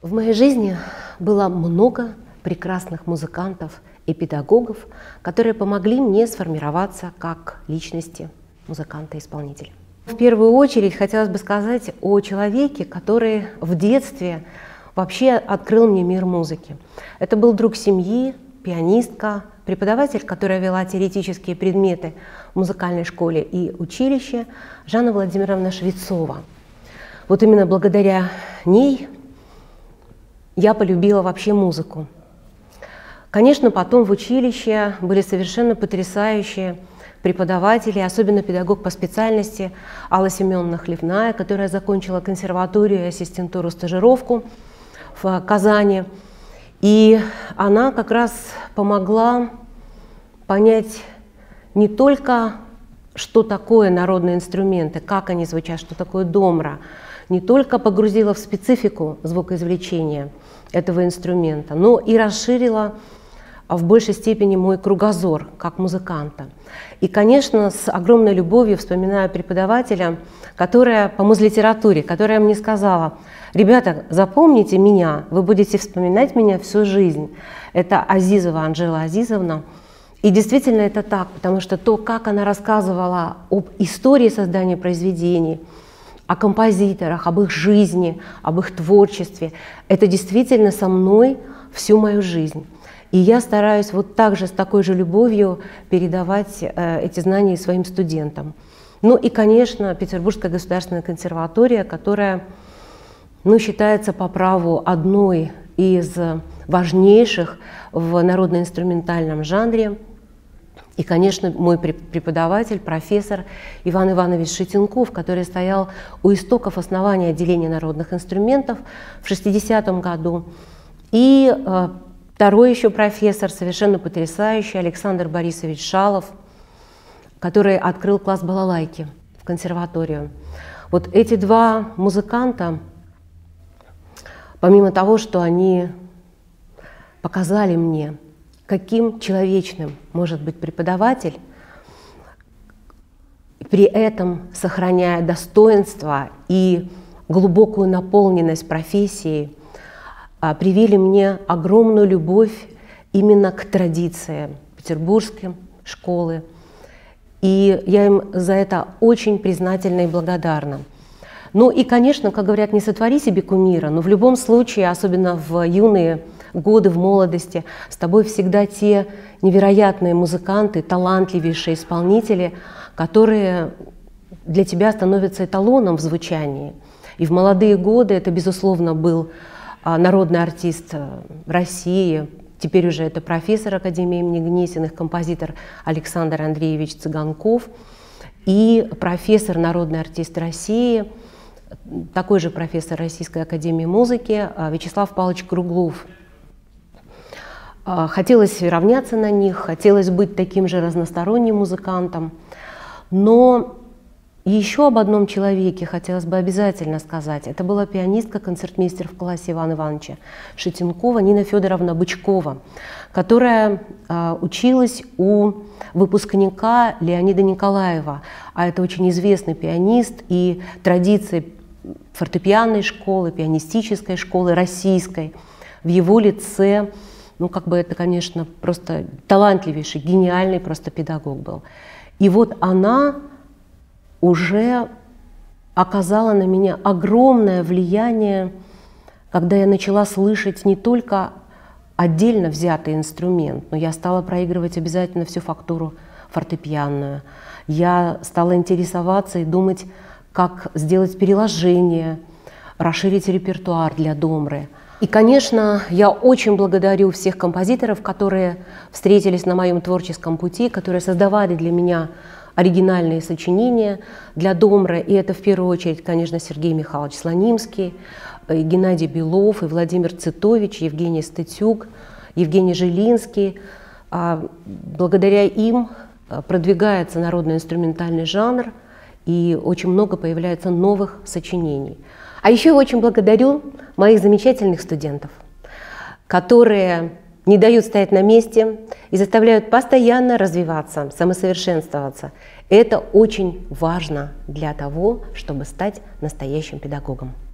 В моей жизни было много прекрасных музыкантов и педагогов, которые помогли мне сформироваться как личности музыканта-исполнителя. В первую очередь хотелось бы сказать о человеке, который в детстве вообще открыл мне мир музыки. Это был друг семьи, пианистка, преподаватель, которая вела теоретические предметы в музыкальной школе и училище, Жанна Владимировна Швецова. Вот именно благодаря ней я полюбила вообще музыку. Конечно, потом в училище были совершенно потрясающие преподаватели, особенно педагог по специальности Алла Семеновна Хлевная, которая закончила консерваторию и ассистентуру, стажировку в Казани. И она как раз помогла понять не только, что такое народные инструменты, как они звучат, что такое домра, не только погрузила в специфику звукоизвлечения этого инструмента, но и расширила в большей степени мой кругозор как музыканта. И, конечно, с огромной любовью вспоминаю преподавателя, которая по музлитературе, которая мне сказала: ребята, запомните меня, вы будете вспоминать меня всю жизнь. Это Азизова Анжела Азизовна. И действительно это так, потому что то, как она рассказывала об истории создания произведений, о композиторах, об их жизни, об их творчестве, это действительно со мной всю мою жизнь. И я стараюсь вот так же, с такой же любовью передавать эти знания своим студентам. Ну и, конечно, Петербургская государственная консерватория, которая, считается по праву одной из важнейших в народно-инструментальном жанре. И, конечно, мой преподаватель, профессор Иван Иванович Шитенков, который стоял у истоков основания отделения народных инструментов в 60-м году. И второй еще профессор, совершенно потрясающий, Александр Борисович Шалов, который открыл класс балалайки в консерваторию. Вот эти два музыканта, помимо того, что они показали мне, каким человечным может быть преподаватель, при этом сохраняя достоинство и глубокую наполненность профессии, привили мне огромную любовь именно к традициям петербургской школы. И я им за это очень признательна и благодарна. Ну и, конечно, как говорят, не сотвори себе кумира, но в любом случае, особенно в юные годы, в молодости, с тобой всегда те невероятные музыканты, талантливейшие исполнители, которые для тебя становятся эталоном в звучании. И в молодые годы это, безусловно, был народный артист России, теперь уже это профессор Академии имени Гнесиных, композитор Александр Андреевич Цыганков, и профессор, народный артист России, такой же профессор Российской академии музыки Вячеслав Павлович Круглов. Хотелось равняться на них, хотелось быть таким же разносторонним музыкантом, но еще об одном человеке хотелось бы обязательно сказать. Это была пианистка, концертмейстер в классе Ивана Ивановича Шитенкова Нина Федоровна Бычкова, которая училась у выпускника Леонида Николаева, а это очень известный пианист, и традиции фортепианной школы, пианистической школы российской в его лице. Это, конечно, просто талантливейший, гениальный просто педагог был. И вот она уже оказала на меня огромное влияние, когда я начала слышать не только отдельно взятый инструмент, но я стала проигрывать обязательно всю фактуру фортепианную. Я стала интересоваться и думать, как сделать переложение, расширить репертуар для домры. И, конечно, я очень благодарю всех композиторов, которые встретились на моем творческом пути, которые создавали для меня оригинальные сочинения для домры. И это в первую очередь, конечно, Сергей Михайлович Слонимский, и Геннадий Белов, и Владимир Цитович, Евгений Статюк, Евгений Жилинский. Благодаря им продвигается народно-инструментальный жанр, и очень много появляется новых сочинений. А еще я очень благодарю моих замечательных студентов, которые не дают стоять на месте и заставляют постоянно развиваться, самосовершенствоваться. Это очень важно для того, чтобы стать настоящим педагогом.